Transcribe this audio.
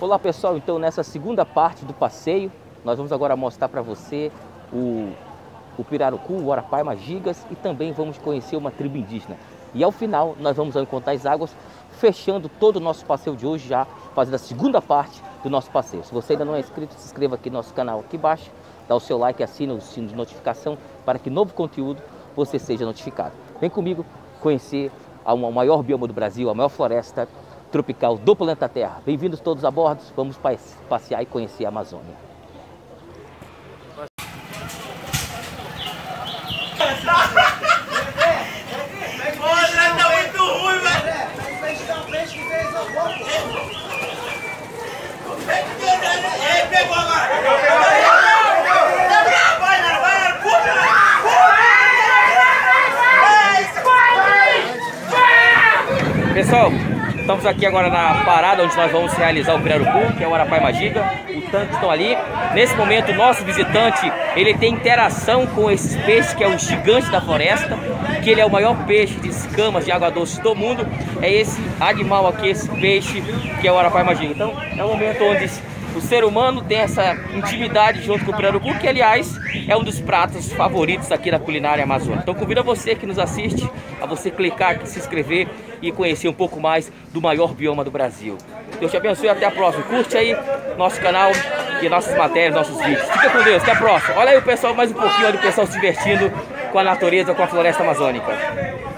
Olá pessoal, então nessa segunda parte do passeio, nós vamos agora mostrar para você o Pirarucu, o Arapaima Gigas e também vamos conhecer uma tribo indígena. E ao final nós vamos ao Encontrar as Águas, fechando todo o nosso passeio de hoje, já fazendo a segunda parte do nosso passeio. Se você ainda não é inscrito, se inscreva aqui no nosso canal aqui embaixo, dá o seu like e assina o sino de notificação para que novo conteúdo você seja notificado. Vem comigo conhecer o maior bioma do Brasil, a maior floresta tropical do planeta Terra. Bem-vindos todos a bordo, vamos passear e conhecer a Amazônia. Pessoal, estamos aqui agora na parada onde nós vamos realizar o Pirarucu, que é o Arapaima Giga. Os tanques estão ali. Nesse momento, o nosso visitante, ele tem interação com esses peixes, que é o gigante da floresta, que ele é o maior peixe de escamas de água doce do mundo. É esse animal aqui, esse peixe, que é o Arapaima Giga. Então, é um momento onde o ser humano tem essa intimidade junto com o Pirarucu, que aliás é um dos pratos favoritos aqui da culinária amazônica. Então convido a você que nos assiste, a você clicar aqui, se inscrever e conhecer um pouco mais do maior bioma do Brasil. Deus te abençoe e até a próxima. Curte aí nosso canal e nossas matérias, nossos vídeos. Fica com Deus, até a próxima. Olha aí o pessoal, mais um pouquinho, olha o pessoal se divertindo com a natureza, com a floresta amazônica.